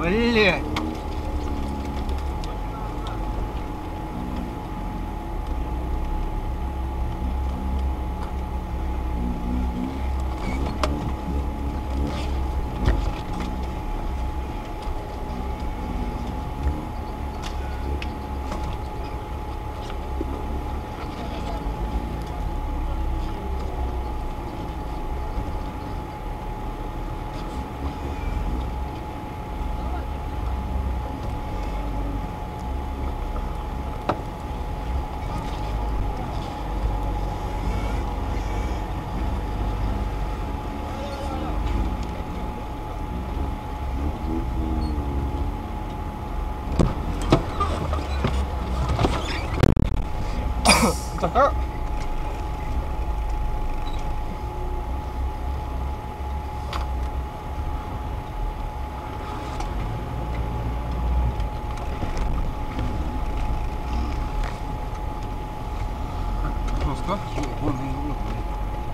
Блять! Так, Жестко. Вон и вот, блядь.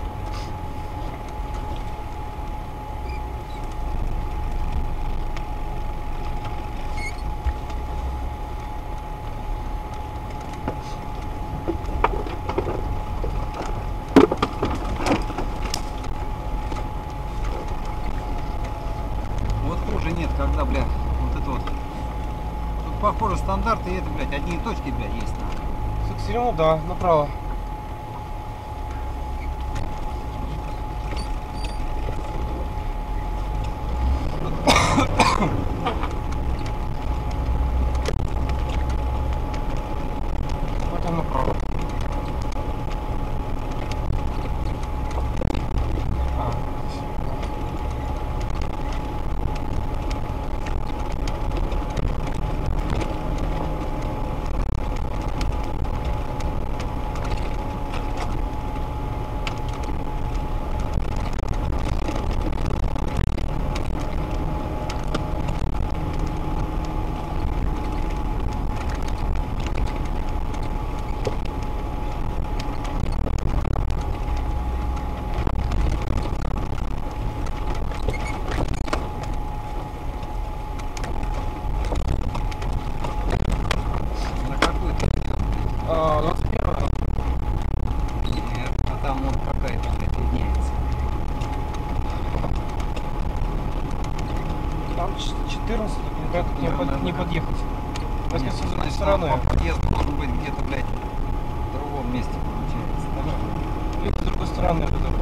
Вот хуже нет, когда, блядь, вот это вот. Тут похоже стандарты, и это, блядь, одни точки, блядь, есть на. с Екатерину, да, направо. Потом направо. На какой ты? 21. Нет, а там вот какая-то, блядь, виднеется. Там 14, не подъехать. Возьми с другой стороны. Подъезд должен быть где-то, блядь, в другом месте, получается. Или с другой стороны.